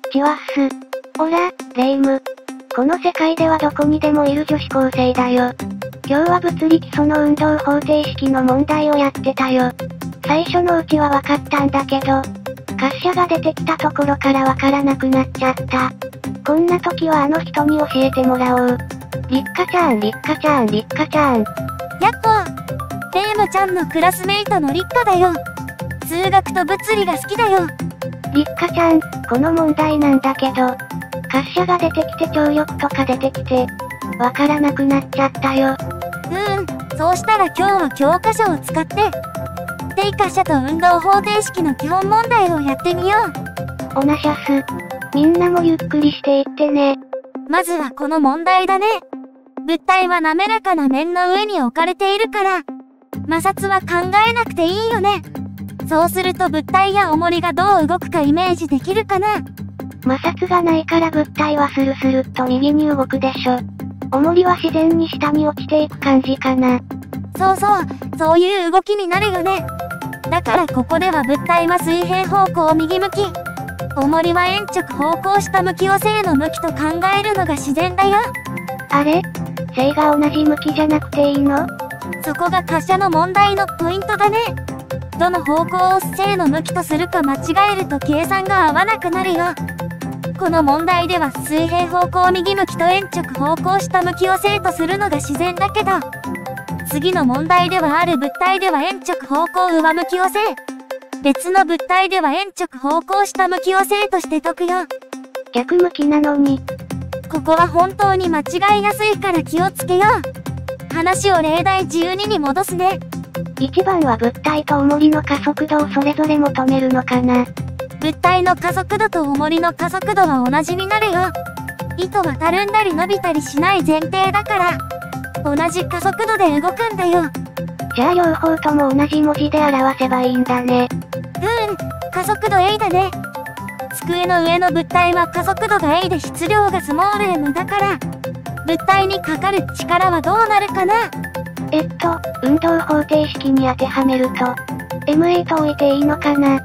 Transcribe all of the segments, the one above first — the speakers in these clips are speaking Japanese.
チワッス。オラ、レイム。この世界ではどこにでもいる女子高生だよ。今日は物理基礎の運動方程式の問題をやってたよ。最初のうちは分かったんだけど、滑車が出てきたところから分からなくなっちゃった。こんな時はあの人に教えてもらおう。りっかちゃん。 やっほー。レイムちゃんのクラスメイトのりっかだよ。数学と物理が好きだよ。 りっかちゃん、この問題なんだけど、滑車が出てきて張力とか出てきて、わからなくなっちゃったよ。 そうしたら今日は教科書を使って、定滑車と運動方程式の基本問題をやってみよう。おなしゃす。みんなもゆっくりしていってね。 まずはこの問題だね。物体は滑らかな面の上に置かれているから、摩擦は考えなくていいよね。そうすると物体や重りがどう動くかイメージできるかな。 摩擦がないから物体はスルスルっと右に動くでしょ。重りは自然に下に落ちていく感じかな。 そういう動きになるよね。だからここでは物体は水平方向右向き。重りは鉛直方向下向きを正の向きと考えるのが自然だよ。 あれ？正が同じ向きじゃなくていいの？ そこが滑車の問題のポイントだね。どの方向を正の向きとするか間違えると計算が合わなくなるよ。この問題では水平方向右向きと鉛直方向下向きを正とするのが自然だけど、次の問題ではある物体では鉛直方向上向きを正、別の物体では鉛直方向下向きを正として解くよ。 逆向きなのに。 ここは本当に間違いやすいから気をつけよう。話を例題12に戻すね。 1番は物体と重りの加速度をそれぞれ求めるのかな。 物体の加速度と重りの加速度は同じになるよ。糸はたるんだり伸びたりしない前提だから、同じ加速度で動くんだよ。 じゃあ両方とも同じ文字で表せばいいんだね。 加速度 A だね。机の上の物体は加速度が A で質量がスモール m だから、物体にかかる力はどうなるかな？ 運動方程式に当てはめると、MA と置いていいのかな？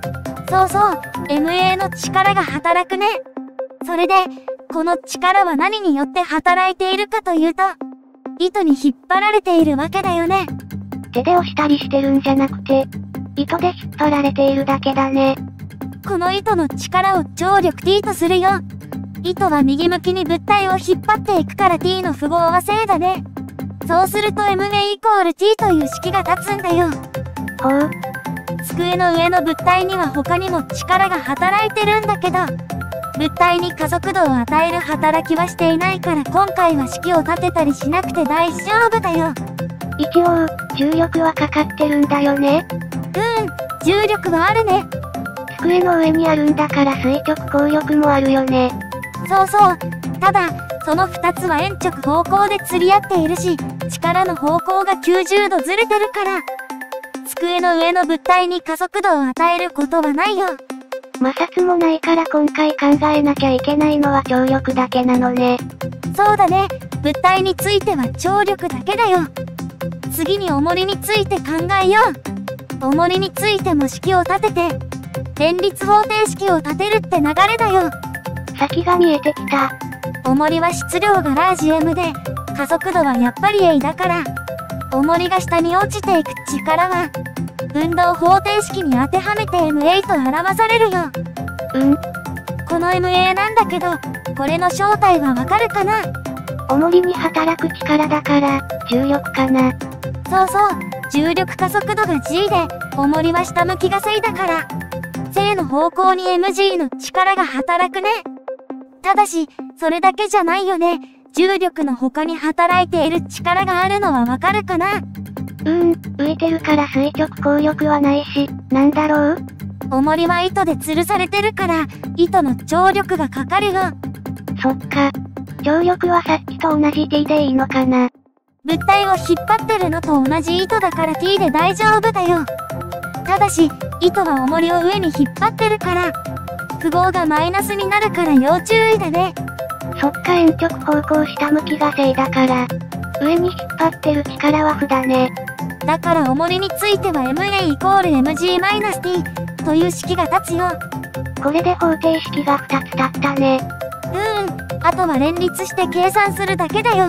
MA の力が働くね。それで、この力は何によって働いているかというと、糸に引っ張られているわけだよね。 手で押したりしてるんじゃなくて、糸で引っ張られているだけだね。 この糸の力を張力 T とするよ。糸は右向きに物体を引っ張っていくから T の符号は正だね。そうすると MA イコール T という式が立つんだよ。 ほう。 机の上の物体には他にも力が働いてるんだけど、物体に加速度を与える働きはしていないから今回は式を立てたりしなくて大丈夫だよ。 一応、重力はかかってるんだよね。 重力はあるね。 机の上にあるんだから垂直抗力もあるよね。 ただ、その2つは鉛直方向で釣り合っているし、力の方向が90度ずれてるから、机の上の物体に加速度を与えることはないよ。 摩擦もないから今回考えなきゃいけないのは張力だけなのね。 そうだね。物体については張力だけだよ。次に重りについて考えよう。重りについても式を立てて、連立方程式を立てるって流れだよ。 先が見えてきた。 重りは質量がラージ M で、加速度はやっぱり A だから、重りが下に落ちていく力は、運動方程式に当てはめて MA と表されるよ。この MA なんだけど、これの正体はわかるかな？ 重りに働く力だから、重力かな。 重力加速度が G で、重りは下向きが正だから、正の方向に MG の力が働くね。ただし、それだけじゃないよね。重力の他に働いている力があるのはわかるかな？ 浮いてるから垂直抗力はないし、なんだろう？ 重りは糸で吊るされてるから、糸の張力がかかるよ。 そっか。張力はさっきと同じ T でいいのかな？ 物体を引っ張ってるのと同じ糸だから T で大丈夫だよ。ただし、糸は重りを上に引っ張ってるから、符号がマイナスになるから要注意だね。 そっか、鉛直方向下向きが正だから、上に引っ張ってる力は負だね。 だから重りについては MA イコール MG-T という式が立つよ。 これで方程式が2つ立ったね。 あとは連立して計算するだけだよ。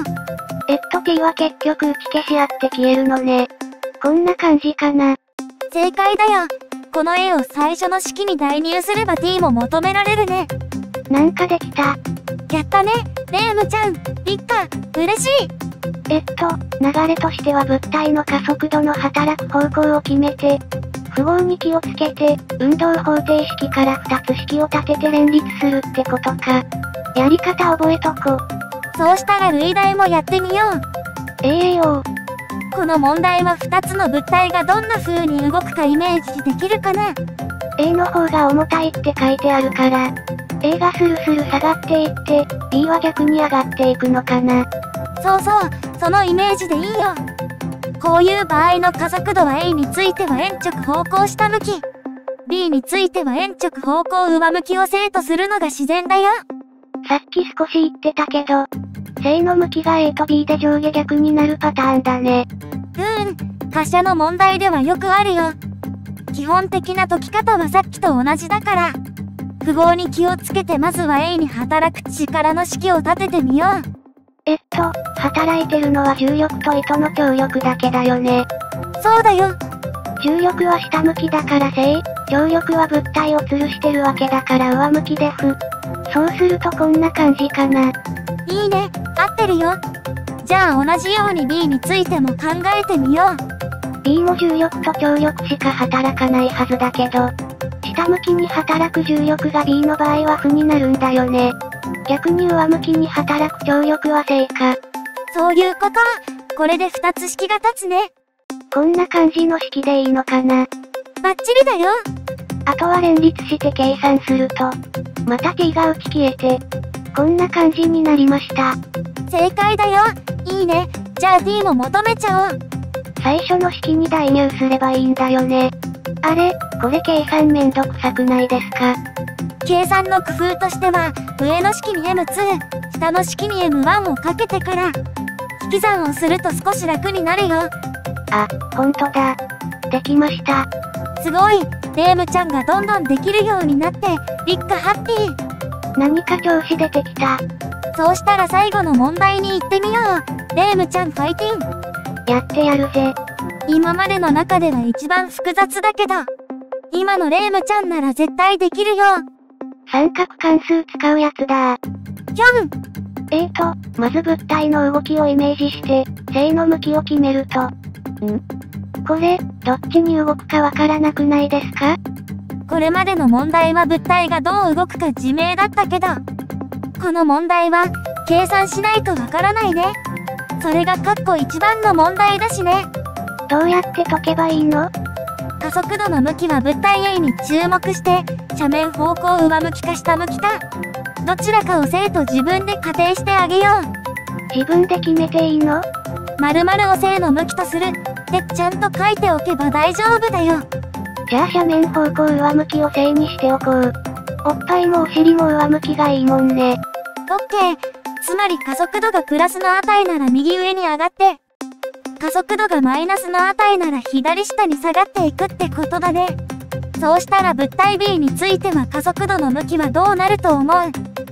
t は結局打ち消し合って消えるのね。こんな感じかな。 正解だよ。この A を最初の式に代入すれば t も求められるね。 なんかできた。 やったね、レームちゃん、立花、嬉しい。 流れとしては物体の加速度の働く方向を決めて、符号に気をつけて、運動方程式から2つ式を立てて連立するってことか。やり方覚えとこ。 そうしたら類題もやってみよう。この問題は2つの物体がどんな風に動くかイメージできるかな？ A の方が重たいって書いてあるから、A がスルスル下がっていって、B は逆に上がっていくのかな。 そうそう、そのイメージでいいよ。こういう場合の加速度は A については鉛直方向下向き、B については鉛直方向上向きを正とするのが自然だよ。 さっき少し言ってたけど、正の向きが A と B で上下逆になるパターンだね。 滑車の問題ではよくあるよ。基本的な解き方はさっきと同じだから、符号に気をつけてまずは A に働く力の式を立ててみよう。 働いてるのは重力と糸の張力だけだよね。 そうだよ。 重力は下向きだから正、張力は物体を吊るしてるわけだから上向きで負。そうするとこんな感じかな。 いいね、合ってるよ。じゃあ同じように B についても考えてみよう。 B も重力と張力しか働かないはずだけど、下向きに働く重力が B の場合は負になるんだよね。逆に上向きに働く張力は正か。 そういうこと。これで2つ式が立つね。 こんな感じの式でいいのかな。 バッチリだよ。 あとは連立して計算すると、また t が打ち消えて、こんな感じになりました。 正解だよ。いいね。じゃあ t も求めちゃおう。 最初の式に代入すればいいんだよね。あれ、これ計算めんどくさくないですか？ 計算の工夫としては、上の式に M2、下の式に M1 をかけてから、引き算をすると少し楽になるよ。 あ、ほんとだ。できました。 すごい、レームちゃんがどんどんできるようになって、立花ハッピー。 何か調子出てきた。 そうしたら最後の問題に行ってみよう。レームちゃんファイティン。 やってやるぜ。 今までの中では一番複雑だけど、今のレームちゃんなら絶対できるよ。 三角関数使うやつだ。 キョン。 まず物体の動きをイメージして、正の向きを決めると。これ、どっちに動くかわからなくないですか？ これまでの問題は物体がどう動くか自明だったけど、この問題は、計算しないとわからないね。それが一番の問題だしね。 どうやって解けばいいの？ 加速度の向きは物体 A に注目して、斜面方向上向きか下向きか、どちらかを正と自分で仮定してあげよう。 自分で決めていいの ？〇〇を正の向きとするってちゃんと書いておけば大丈夫だよ。 じゃあ斜面方向上向きを正にしておこう。おっぱいもお尻も上向きがいいもんね。 オッケー。つまり加速度がプラスの値なら右上に上がって、加速度がマイナスの値なら左下に下がっていくってことだね。そうしたら物体 B については加速度の向きはどうなると思う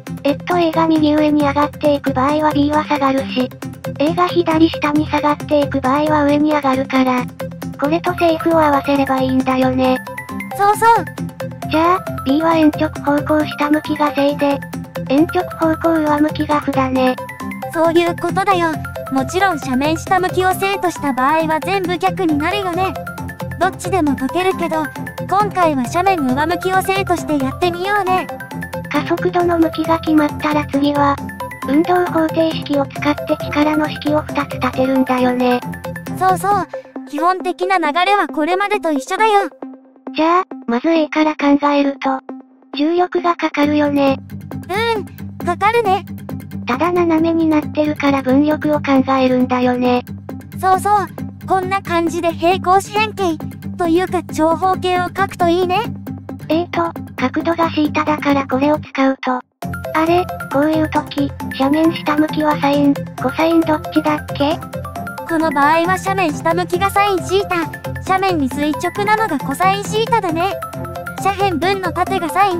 ？A が右上に上がっていく場合は B は下がるし、A が左下に下がっていく場合は上に上がるから、これと正負を合わせればいいんだよね。 そうそう。 じゃあ、B は鉛直方向下向きが正で、鉛直方向上向きが負だね。 そういうことだよ。もちろん斜面下向きを正とした場合は全部逆になるよね。どっちでも解けるけど、今回は斜面上向きを正としてやってみようね。 加速度の向きが決まったら次は、運動方程式を使って力の式を2つ立てるんだよね。 そうそう。基本的な流れはこれまでと一緒だよ。 じゃあ、まず A から考えると、重力がかかるよね。 かかるね。 ただ斜めになってるから分力を考えるんだよね。 そうそう。こんな感じで平行四辺形、というか長方形を書くといいね。 角度がθだからこれを使うと。あれ、こういう時、斜面下向きはサイン、コサインどっちだっけ？ この場合は斜面下向きがサインθ、斜面に垂直なのがコサインθだね。斜辺分の縦がサイン、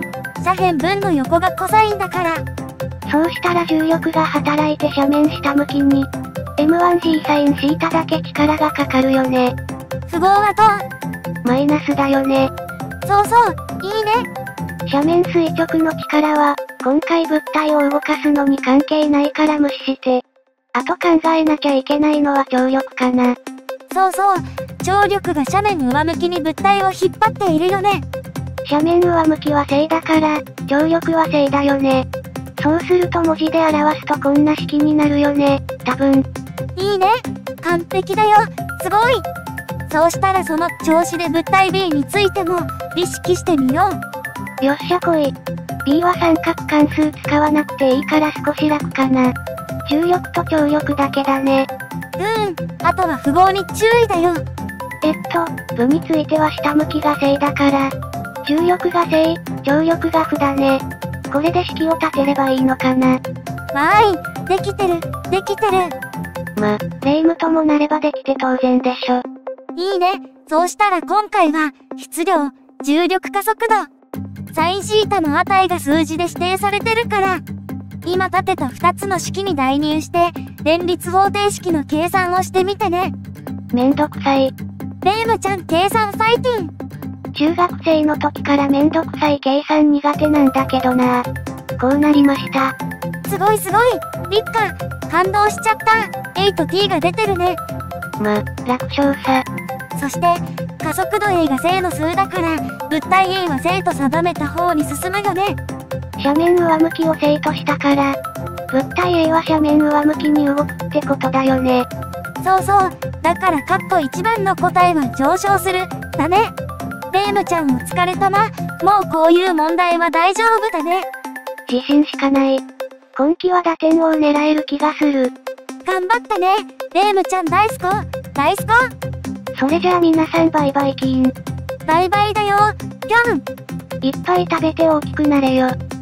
斜辺分の横がコサインだから。 そうしたら重力が働いて斜面下向きに、M1G サインシータだけ力がかかるよね。 符号はと、 マイナスだよね。 そうそう、いいね。 斜面垂直の力は、今回物体を動かすのに関係ないから無視して。あと考えなきゃいけないのは張力かな。 そうそう、張力が斜面上向きに物体を引っ張っているよね。 斜面上向きは正だから、張力は正だよね。そうすると文字で表すとこんな式になるよね、多分。 いいね。完璧だよ。すごい。そうしたらその調子で物体 B についても、意識してみよう。よっしゃ来い。B は三角関数使わなくていいから少し楽かな。重力と張力だけだね。 あとは符号に注意だよ。 部については下向きが正だから、重力が正、張力が負だね。これで式を立てればいいのかな。 わーい、できてる、できてる。 レイムともなればできて当然でしょ。 いいね。そうしたら今回は、質量、重力加速度、サインシータの値が数字で指定されてるから、今立てた2つの式に代入して、連立方程式の計算をしてみてね。 めんどくさい。 レイムちゃん計算最近。 中学生の時からめんどくさい計算苦手なんだけどな。こうなりました。 すごいすごい。立花、感動しちゃった。A と T が出てるね。 楽勝さ。 そして、加速度 A が正の数だから、物体 A は正と定めた方に進むよね。 斜面上向きを正としたから、物体 A は斜面上向きに動くってことだよね。 そうそう。だから括弧1番の答えは上昇する、だね。レイムちゃんお疲れ様。もうこういう問題は大丈夫だね。 自信しかない。今期は打点王狙える気がする。 頑張ったね。レイムちゃん大好き。 それじゃあ皆さんバイバイキーン。 バイバイだよ、ぴょん。 いっぱい食べて大きくなれよ。